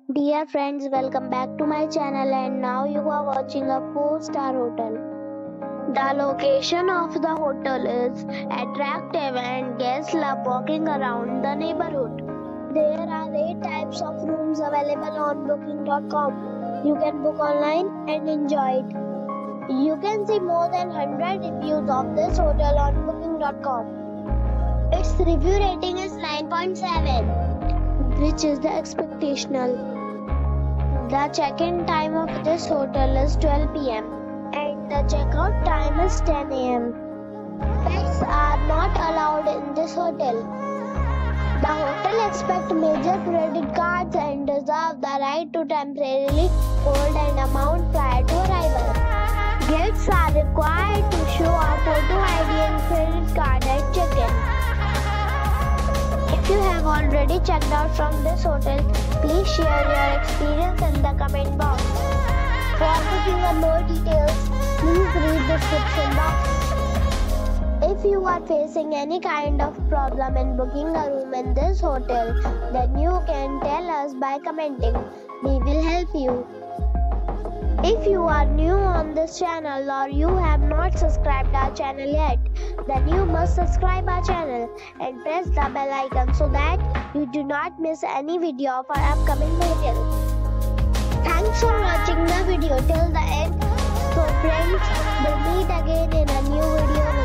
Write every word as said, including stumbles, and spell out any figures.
Dear friends, welcome back to my channel, and now you are watching a four star hotel. The location of the hotel is attractive and guests love walking around the neighborhood. There are eight types of rooms available on booking dot com. You can book online and enjoy it. You can see more than one hundred reviews of this hotel on booking dot com. Its review rating is nine point seven, which is the expectational. The check-in time of this hotel is twelve p m and the check-out time is ten a m Pets are not allowed in this hotel. The hotel accepts major credit cards and reserves the right to temporarily hold an amount prior to arrival. Guests are required to show a photo I D and credit card at check-in. If you have already checked out from this hotel, please share your experience in the comment box. For booking or more details, please read the description box. If you are facing any kind of problem in booking a room in this hotel, then you can tell us by commenting. We will help you. If you are new on this channel or you have not subscribed our channel yet, then you must subscribe our channel and press the bell icon so that you do not miss any video of our upcoming video. Thanks for watching the video till the end. So friends, we'll meet again in a new video.